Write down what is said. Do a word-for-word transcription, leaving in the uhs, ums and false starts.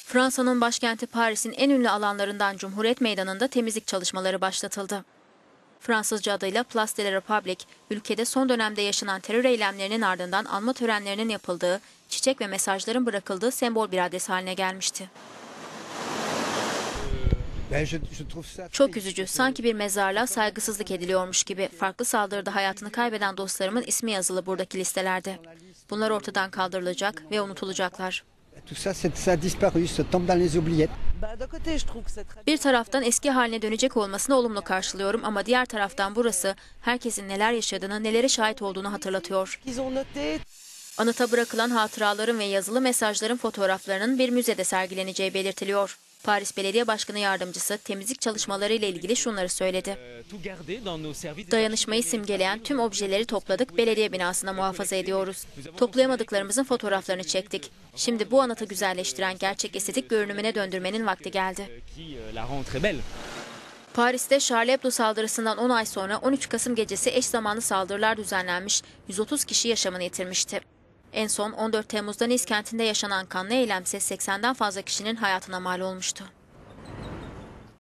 Fransa'nın başkenti Paris'in en ünlü alanlarından Cumhuriyet Meydanı'nda temizlik çalışmaları başlatıldı. Fransızca adıyla Place de la République, ülkede son dönemde yaşanan terör eylemlerinin ardından anma törenlerinin yapıldığı, çiçek ve mesajların bırakıldığı sembol bir adres haline gelmişti. Çok üzücü, sanki bir mezarlığa saygısızlık ediliyormuş gibi. Farklı saldırıda hayatını kaybeden dostlarımın ismi yazılı buradaki listelerde. Bunlar ortadan kaldırılacak ve unutulacaklar. Bir taraftan eski haline dönecek olmasını olumlu karşılıyorum ama diğer taraftan burası herkesin neler yaşadığını, nelere şahit olduğunu hatırlatıyor. Anıta bırakılan hatıraların ve yazılı mesajların fotoğraflarının bir müzede sergileneceği belirtiliyor. Paris Belediye Başkanı Yardımcısı temizlik çalışmaları ile ilgili şunları söyledi. Dayanışmayı simgeleyen tüm objeleri topladık, belediye binasına muhafaza ediyoruz. Toplayamadıklarımızın fotoğraflarını çektik. Şimdi bu anıtı güzelleştiren gerçek estetik görünümüne döndürmenin vakti geldi. Paris'te Charlie Hebdo saldırısından on ay sonra on üç Kasım gecesi eş zamanlı saldırılar düzenlenmiş, yüz otuz kişi yaşamını yitirmişti. En son on dört Temmuz'da Nice kentinde yaşanan kanlı eylemse seksenden fazla kişinin hayatına mal olmuştu.